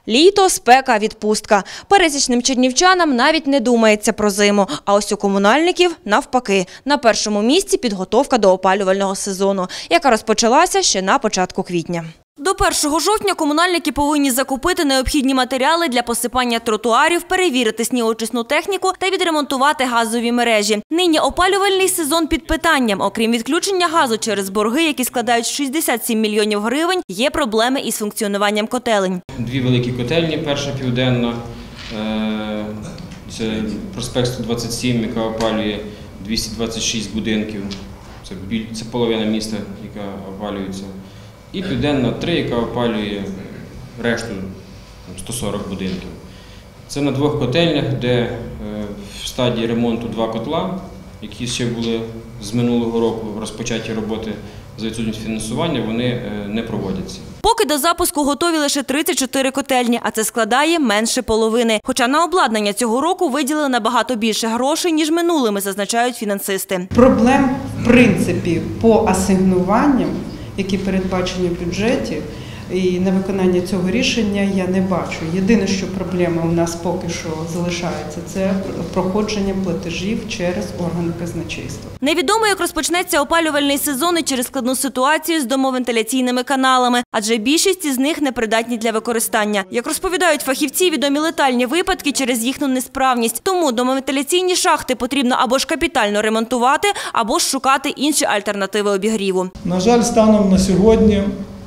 Літо, спека, відпустка. Пересічним чернівчанам навіть не думається про зиму. А ось у комунальників навпаки. На першому місці підготовка до опалювального сезону, яка розпочалася ще на початку квітня. До 1 жовтня комунальники повинні закупити необхідні матеріали для посипання тротуарів, перевірити снігоочисну техніку та відремонтувати газові мережі. Нині опалювальний сезон під питанням. Окрім відключення газу через борги, які складають 67 мільйонів гривень, є проблеми із функціонуванням котелень. Дві великі котельні, перша південна, це проспект 127, яка опалює 226 будинків, це половина міста, яка опалюється. І Південна 3, яка опалює решту 140 будинків. Це на двох котельнях, де в стадії ремонту два котла, які ще були з минулого року розпочаті роботи за відсутністю фінансування, вони не проводяться. Поки до запуску готові лише 34 котельні, а це складає менше половини. Хоча на обладнання цього року виділили набагато більше грошей, ніж минулими, зазначають фінансисти. Проблем, в принципі, по асигнуванням, які передбачені в бюджеті, і на виконання цього рішення я не бачу. Єдине, що проблема у нас поки що залишається, це проходження платежів через органи казначейства. Невідомо, як розпочнеться опалювальний сезон і через складну ситуацію з домовентиляційними каналами, адже більшість із них непридатні для використання. Як розповідають фахівці, відомі летальні випадки через їхню несправність. Тому домовентиляційні шахти потрібно або ж капітально ремонтувати, або ж шукати інші альтернативи обігріву. На жаль, станом на сьогодні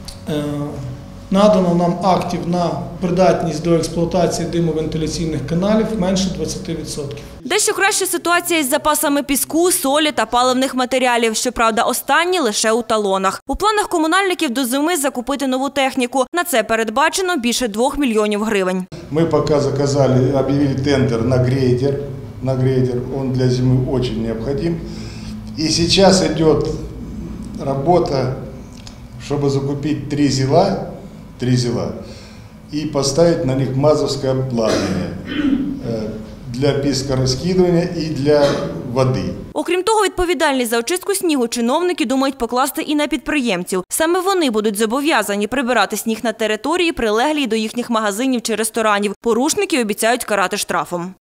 надано нам актів на придатність до експлуатації димовентиляційних каналів менше 20%. Дещо краща ситуація із запасами піску, солі та паливних матеріалів. Щоправда, останні лише у талонах. У планах комунальників до зими закупити нову техніку. На це передбачено більше 2 мільйонів гривень. Ми поки заказали, об'явили тендер на грейдер. Он для зими дуже необхідний. І зараз йде робота, щоб закупити 3 зила и поставить на них мазовское обладнание для піскорозкидування і для води. Окрім того, відповідальність за очистку снігу чиновники думають покласти і на підприємців. Саме вони будуть зобов'язані прибирати сніг на території, прилеглій до їхніх магазинів чи ресторанів. Порушники обіцяють карати штрафом.